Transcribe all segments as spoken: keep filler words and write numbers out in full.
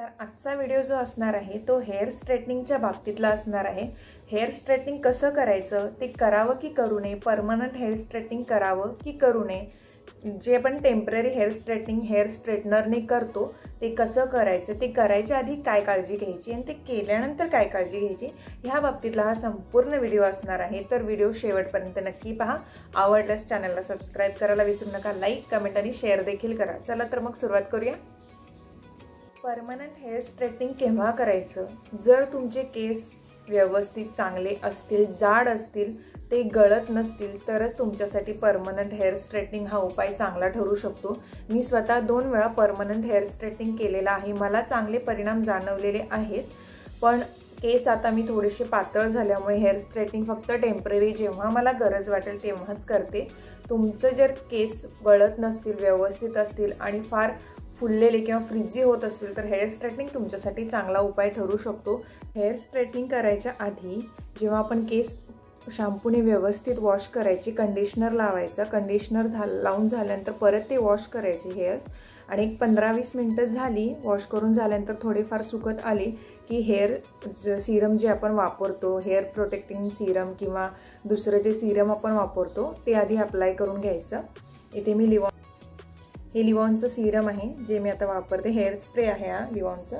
आजचा व्हिडिओ जो असणार आहे तो हेअर स्ट्रेटनिंगच्या बाबतीतला असणार आहे। हेअर स्ट्रेटनिंग कसं करायचं, ते करावं की करू नये, परमनंट हेअर स्ट्रेटनिंग करावं की करू नये, जे आपण टेम्पररी हेअर स्ट्रेटनिंग हेअर स्ट्रेटनरने करतो ते कसं करायचं, ते करायच्या आधी काय काळजी घ्यायची आणि ते केल्यानंतर काय काळजी घ्यायची, ह्या बाबतीतला हा संपूर्ण व्हिडिओ असणार आहे। तर व्हिडिओ शेवटपर्यंत नक्की पहा। आवडल्यास चॅनलला सबस्क्राइब करायला विसरू नका, लाईक कमेंट आणि शेअर देखील करा। चला तर मग सुरुवात करूया। परमनंट हेअर स्ट्रेटनिंग केव्हा करायचं? जर तुमचे केस व्यवस्थित चांगले असतील, जाड असतील, ते गळत नसतील तरच तुमच्यासाठी परमनंट हेअर स्ट्रेटनिंग हा उपाय चांगला ठरू शकतो। मी स्वतः दोन वेळा परमनंट हेअर स्ट्रेटनिंग केलेला आहे, मला चांगले परिणाम जाणवलेले आहेत। पण केस आता मी थोडेसे पातळ झाल्यामुळे हेअर स्ट्रेटनिंग फक्त टेम्पररी जेव्हा मला गरज वाटेल तेव्हाच करते। तुमचं जर केस गळत नसतील, व्यवस्थित असतील आणि फार फुललेले किंवा फ्रिझी होत असेल तर हेअर स्ट्रेटनिंग तुमच्यासाठी चांगला उपाय ठरू शकतो। हेअर स्ट्रेटनिंग करायच्या आधी जेव्हा आपण केस शॅम्पूने व्यवस्थित वॉश करायची, कंडिशनर लावायचा, कंडिशनर झा लावून झाल्यानंतर परत ते वॉश करायचे हेअर्स आणि एक पंधरा वीस मिनटं झाली वॉश करून झाल्यानंतर थोडेफार सुकत आली की हेअर सिरम जे आपण वापरतो, हेअर प्रोटेक्टिंग सिरम किंवा दुसरं जे सिरम आपण वापरतो ते आधी अप्लाय करून घ्यायचं। इथे मी लिवॉन हे लिवॉनचं सिरम आहे जे मी आता वापरते, हेअर स्प्रे आहे हा लिवॉनचा।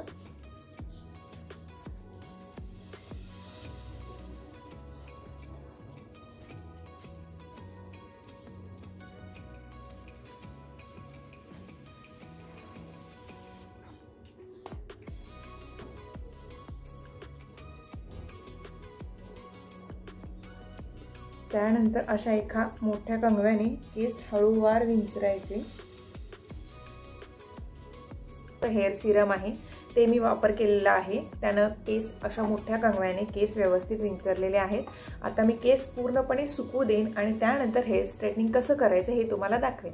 त्यानंतर अशा एका मोठ्या कंगव्याने केस हळूवार विंचरायचे। हेअर सिरम आहे ते मी वापर केलेला आहे, त्यानं केस अशा मोठ्या कंगव्याने केस व्यवस्थित विंचरलेले आहेत। आता मी केस पूर्णपणे सुकू देईन आणि त्यानंतर हेअर स्ट्रेटनिंग कसं करायचं हे तुम्हाला दाखवेन।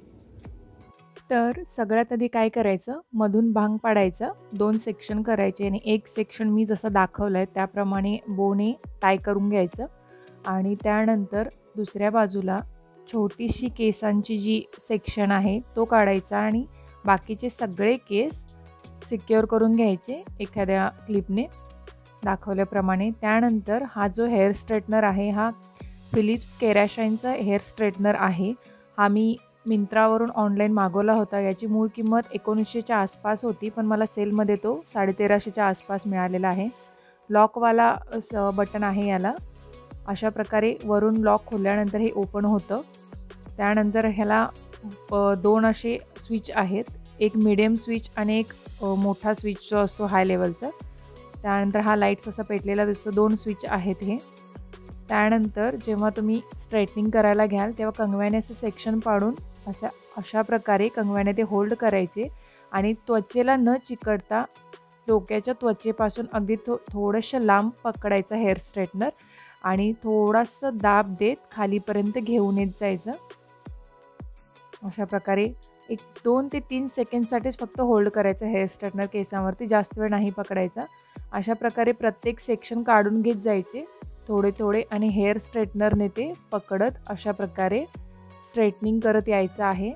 तर सगळ्यात आधी काय करायचं, मधून भांग पाडायचं, दोन सेक्शन करायचे आणि एक सेक्शन मी जसं दाखवलंय त्याप्रमाणे बोने टाय करून घ्यायचं आणि त्यानंतर दुसऱ्या बाजूला छोटीशी केसांची जी सेक्शन आहे तो काढायचा आणि बाकीचे सगळे केस सिक्युअर करून घ्यायचे एखाद्या क्लिपने दाखवल्याप्रमाणे। त्यानंतर हा जो हेअर स्ट्रेटनर आहे हा फिलिप्स केराशाइनचा हेअर स्ट्रेटनर आहे। हा मी मिंत्रावरून ऑनलाईन मागवला होता, याची मूळ किंमत एकोणीसशेच्या आसपास होती पण मला सेलमध्ये तो साडेतेराशेच्या आसपास मिळालेला आहे। लॉकवाला बटन आहे याला, अशा प्रकारे वरून लॉक खोलल्यानंतर हे ओपन होतं। त्यानंतर ह्याला दोन असे स्विच आहेत, एक मीडियम स्विच आणि एक मोठा स्विच जो असतो हाय लेवलचा। त्यानंतर हा लाईट्स असा पेटलेला दिसतो, दोन स्विच आहेत हे। त्यानंतर जेव्हा तुम्ही स्ट्रेटनिंग करायला घ्याल तेव्हा कंगव्याने असं सेक्शन पाडून अशा अशा प्रकारे कंगव्याने ते होल्ड करायचे आणि त्वचेला न चिकटता डोक्याच्या त्वचेपासून अगदी थो थोडंसं लांब पकडायचं हेअर स्ट्रेटनर आणि थोडासा दाब देत खालीपर्यंत घेऊन येत जायचं। अशा प्रकारे एक दोन ते तीन सेकंडसाठीच फक्त होल्ड करायचं हेअर स्ट्रेटनर केसांवरती, जास्त वेळ नाही पकडायचा। अशा प्रकारे प्रत्येक सेक्शन काढून घेत जायचे थोडे थोडे आणि हेअर स्ट्रेटनरने ते पकडत अशा प्रकारे स्ट्रेटनिंग करत यायचं आहे।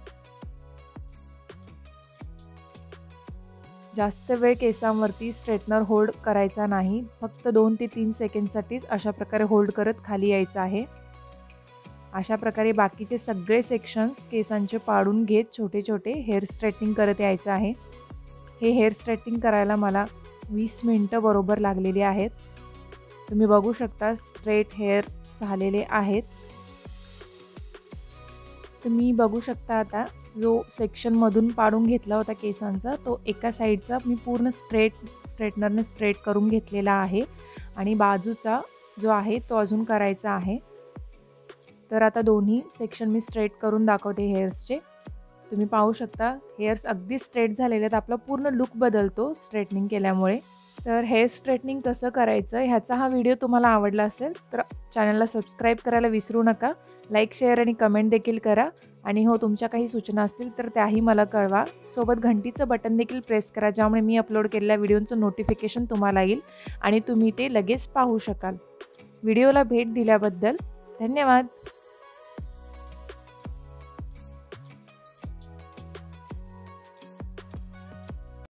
जास्त वेळ केसांवरती स्ट्रेटनर होल्ड करायचा नाही, फक्त दोन ते तीन सेकंडसाठीच अशा प्रकारे होल्ड करत खाली यायचं आहे। अशा प्रकारे बाकीचे सगळे सेक्शन्स केसांचे पाडून घेत छोटे छोटे हेअर स्ट्रेटनिंग करत यायचं आहे। हे हेअर स्ट्रेटनिंग करायला मला वीस मिनटं बरोबर लागलेली आहेत। तुम्ही बघू शकता स्ट्रेट हेअर झालेले आहेत। तुम्ही बघू शकता आता जो सेक्शन मधून पाडून घेतला होता केसांचा तो एका साईडचा मी पूर्ण स्ट्रेट स्ट्रेटनरने स्ट्रेट करून घेतलेला आहे आणि बाजूचा जो आहे तो अजून करायचा आहे। तर आता दोन्ही सेक्शन मी स्ट्रेट करून दाखवते हेअर्सचे। तुम्ही पाहू शकता हेअर्स अगदी स्ट्रेट झालेले आहेत, आपला पूर्ण लुक बदलतो स्ट्रेटनिंग केल्यामुळे। तर हेअर स्ट्रेटनिंग कसं करायचं ह्याचा हा व्हिडिओ तुम्हाला आवडला असेल तर चॅनलला सबस्क्राईब करायला विसरू नका, लाईक शेअर आणि कमेंट देखील करा आणि हो तुमच्या काही सूचना असतील तर त्याही मला कळवा। सोबत घंटीचं बटन देखील प्रेस करा ज्यामुळे मी अपलोड केलेल्या व्हिडिओचं नोटिफिकेशन तुम्हाला येईल आणि तुम्ही ते लगेच पाहू शकाल। व्हिडिओला भेट दिल्याबद्दल धन्यवाद।